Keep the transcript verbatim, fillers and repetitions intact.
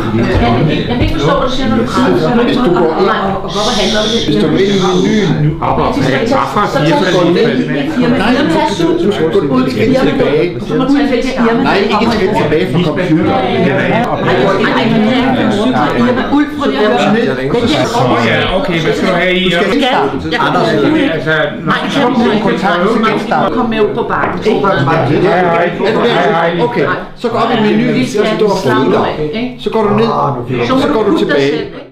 Jeg kan ikke forstå, hvad du siger, når du græder. Hvis du går ind, hvorfor handler det? hvis du går ind i menuen nu, Så går du ned i firma. nej, du skal gå et skridt tilbage. Nej, ikke et skridt tilbage fra computeren. Ja, okay, hvad skal du have i? Du skal genstarte. Altså, Nej, kom med ud på bakken. Okay, så går op i menuen, så står folder. Så går du ned, så går du tilbage.